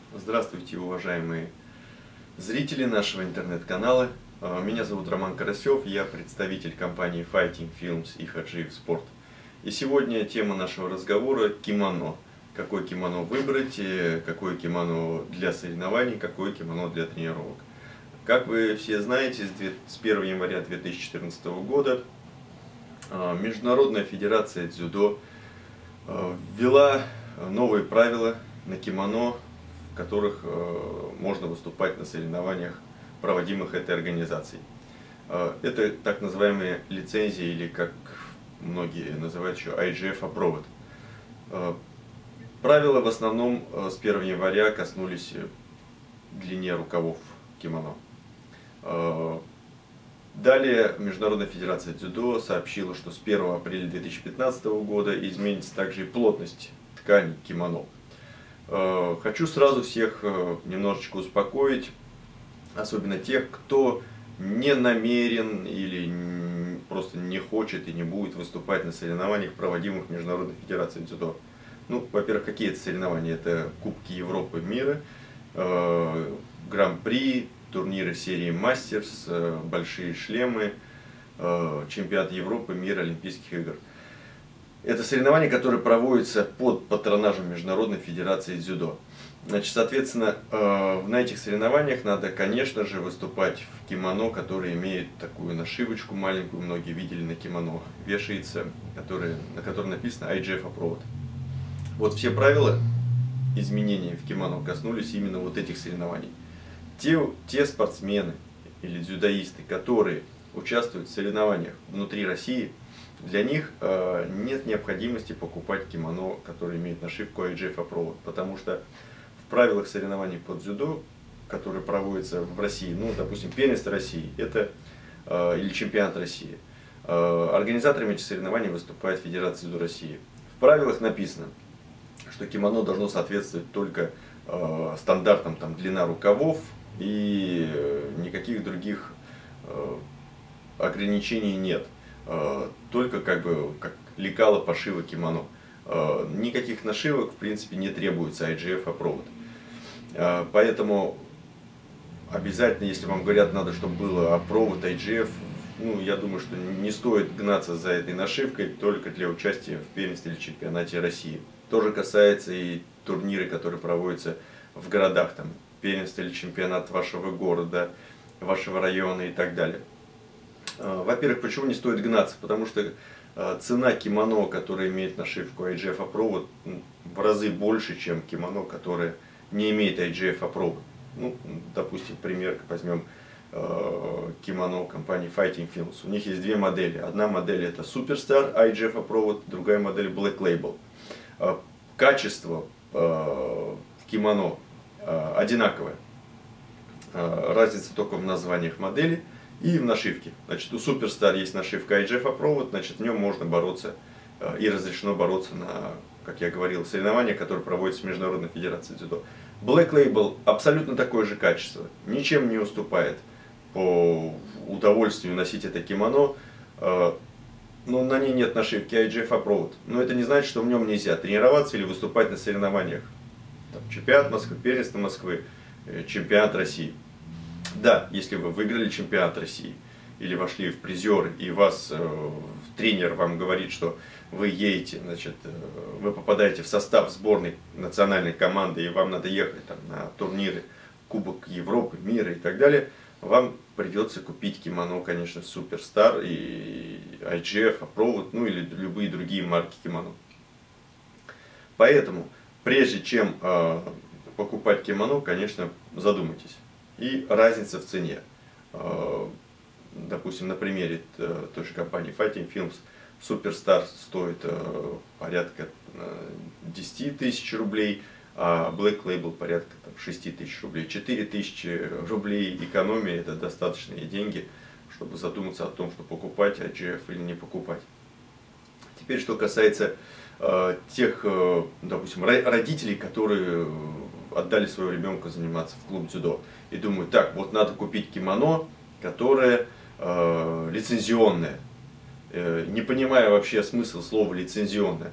Здравствуйте, уважаемые зрители нашего интернет-канала. Меня зовут Роман Карасев, я представитель компании Fighting Films и Хаджиев Sport. И сегодня тема нашего разговора – кимоно. Какое кимоно выбрать, какое кимоно для соревнований, какое кимоно для тренировок. Как вы все знаете, с 1 января 2014 года Международная федерация дзюдо ввела новые правила на кимоно, в которых можно выступать на соревнованиях, проводимых этой организацией. Это так называемые лицензии, или как многие называют еще IGF Approved. Правила в основном с 1 января коснулись длины рукавов кимоно. Далее Международная федерация дзюдо сообщила, что с 1 апреля 2015 года изменится также и плотность ткани кимоно. Хочу сразу всех немножечко успокоить, особенно тех, кто не намерен или просто не хочет и не будет выступать на соревнованиях, проводимых Международной федерацией дзюдо. Ну, во-первых, какие это соревнования? Это Кубки Европы, мира, Гран-при, турниры серии Мастерс, большие шлемы, чемпионат Европы, мира, Олимпийских игр. Это соревнования, которые проводятся под патронажем Международной федерации дзюдо. Значит, соответственно, на этих соревнованиях надо, конечно же, выступать в кимоно, которое имеет такую нашивочку маленькую, многие видели на кимоно, вешается, на которой написано IGF Approved. Вот все правила изменения в кимоно коснулись именно вот этих соревнований. Те спортсмены или дзюдоисты, которые участвуют в соревнованиях внутри России, для них нет необходимости покупать кимоно, которое имеет нашивку IGF Approved, потому что в правилах соревнований по дзюдо, которые проводятся в России, ну, допустим, первенство России, это или чемпионат России, организаторами этих соревнований выступает Федерация дзюдо России. В правилах написано, что кимоно должно соответствовать только стандартам там, длина рукавов, и никаких других ограничений нет. Только как лекало пошива кимоно. Никаких нашивок в принципе не требуется IGF Approved. Поэтому обязательно, если вам говорят, надо, чтобы было Approved IGF, ну, я думаю, что не стоит гнаться за этой нашивкой только для участия в первенстве или чемпионате России. Тоже касается и турниры, которые проводятся в городах, там, первенство или чемпионат вашего города, вашего района и так далее. Во-первых, почему не стоит гнаться? Потому что цена кимоно, которое имеет нашивку IGF Approved, в разы больше, чем кимоно, которое не имеет IGF Approved. Ну, допустим, пример возьмем кимоно компании Fighting Films. У них есть две модели. Одна модель это Superstar IGF Approved, другая модель Black Label. Качество кимоно одинаковое. Разница только в названиях модели и в нашивке. Значит, у Superstar есть нашивка IGF Approved, значит, в нем можно бороться и разрешено бороться на, как я говорил, соревнованиях, которые проводятся в Международной федерации дзюдо. Black Label абсолютно такое же качество, ничем не уступает по удовольствию носить это кимоно, но на ней нет нашивки IGF Approved. Но это не значит, что в нем нельзя тренироваться или выступать на соревнованиях. Там, чемпионат Москвы, первенство Москвы, чемпионат России. Да, если вы выиграли чемпионат России или вошли в призеры, и вас тренер вам говорит, что вы едете, значит, вы попадаете в состав сборной национальной команды, и вам надо ехать там, на турниры Кубок Европы, мира и так далее, вам придется купить кимоно, конечно, Superstar и IGF Approved, ну или любые другие марки кимоно. Поэтому, прежде чем покупать кимоно, конечно, задумайтесь. И разница в цене. Допустим, на примере той же компании Fighting Films, Superstar стоит порядка 10 тысяч рублей, а Black Label порядка 6 тысяч рублей. 4 тысячи рублей экономии – это достаточные деньги, чтобы задуматься о том, что покупать IGF или не покупать. Теперь, что касается тех, допустим, родителей, которые отдали своего ребенка заниматься в клуб дзюдо и думают, так, вот надо купить кимоно, которое лицензионное, не понимая вообще смысл слова лицензионное.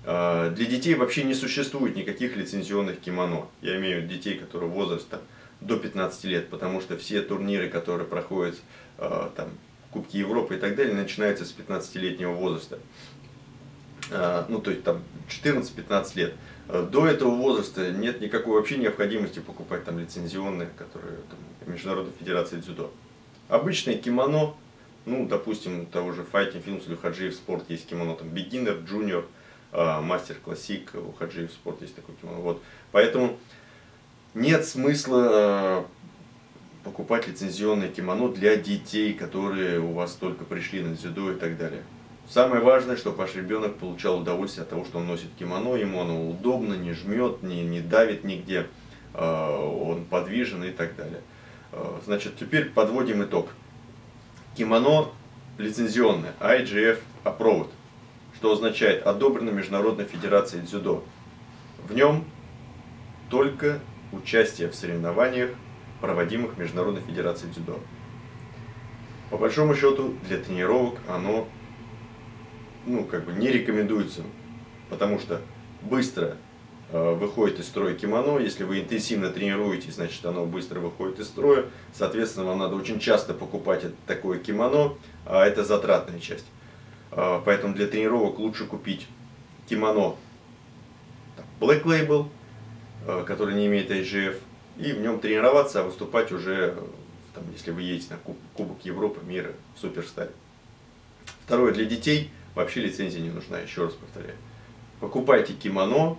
Для детей вообще не существует никаких лицензионных кимоно. Я имею в виду детей, которые возраста до 15 лет, потому что все турниры, которые проходят, там, Кубки Европы и так далее, начинаются с 15-летнего возраста. Ну, то есть там 14-15 лет. До этого возраста нет никакой вообще необходимости покупать там лицензионные, которые там, Международной Федерации дзюдо. Обычное кимоно, ну, допустим, того же Fighting Films или Хаджиев Спорт есть кимоно, там, Beginner, Junior, Master Classic, у Хаджиев Спорт есть такое кимоно. Вот. Поэтому нет смысла покупать лицензионное кимоно для детей, которые у вас только пришли на дзюдо и так далее. Самое важное, чтобы ваш ребенок получал удовольствие от того, что он носит кимоно, ему оно удобно, не жмет, не давит нигде, он подвижен и так далее. Значит, теперь подводим итог. Кимоно лицензионное, IGF Approved, что означает одобрено Международной Федерацией дзюдо. В нем только участие в соревнованиях, проводимых Международной Федерацией дзюдо. По большому счету, для тренировок оно, ну, как бы не рекомендуется, потому что быстро выходит из строя кимоно. Если вы интенсивно тренируетесь, значит оно быстро выходит из строя. Соответственно, вам надо очень часто покупать такое кимоно, а это затратная часть. Поэтому для тренировок лучше купить кимоно Black Label, который не имеет IGF, и в нем тренироваться, а выступать уже, там, если вы едете на Кубок Европы, мира, в Суперстаре. Второе, для детей вообще лицензия не нужна, еще раз повторяю. Покупайте кимоно,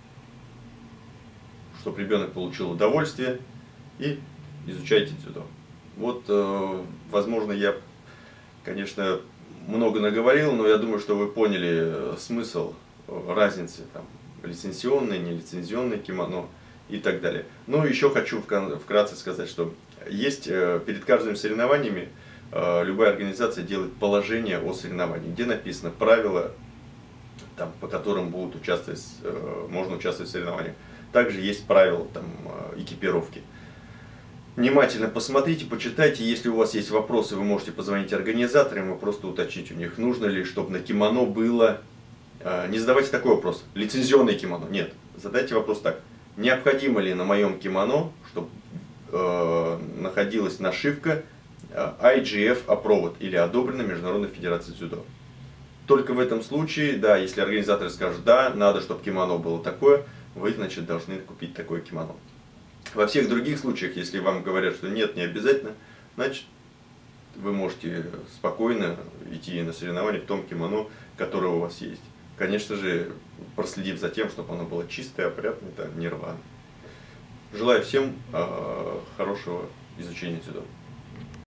чтобы ребенок получил удовольствие, и изучайте дзюдо. Вот, возможно, я, конечно, много наговорил, но я думаю, что вы поняли смысл разницы там, лицензионное, нелицензионное кимоно и так далее. Ну, еще хочу вкратце сказать, что есть перед каждым соревнованиями любая организация делает положение о соревновании, где написано правила, там, по которым будут участвовать, можно участвовать в соревнованиях. Также есть правила там, экипировки. Внимательно посмотрите, почитайте. Если у вас есть вопросы, вы можете позвонить организаторам и просто уточнить у них, нужно ли, чтобы на кимоно было... Не задавайте такой вопрос. Лицензионное кимоно? Нет. Задайте вопрос так. Необходимо ли на моем кимоно, чтобы находилась нашивка IGF Approved или одобрена Международной Федерацией дзюдо? Только в этом случае, да, если организаторы скажут, да, надо, чтобы кимоно было такое, вы, значит, должны купить такое кимоно. Во всех других случаях, если вам говорят, что нет, не обязательно, значит, вы можете спокойно идти на соревнования в том кимоно, которое у вас есть. Конечно же, проследив за тем, чтобы оно было чистое, опрятное, не рваное. Желаю всем хорошего изучения дзюдо.